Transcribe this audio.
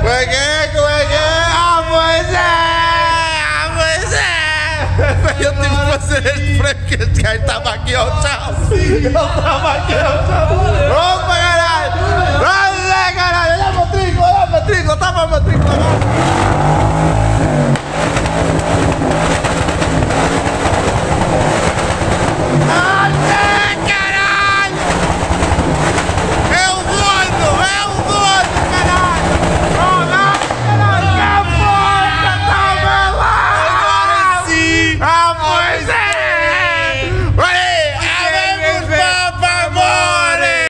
Como é que é? Ah, pois é! Ah, pois é! Eu tive que fazer este frame que este gajo estava aqui ao chão. Ele estava aqui ao chão. Opa, caralho! Olha, caralho! Olha a matrícula, estava a matrícula.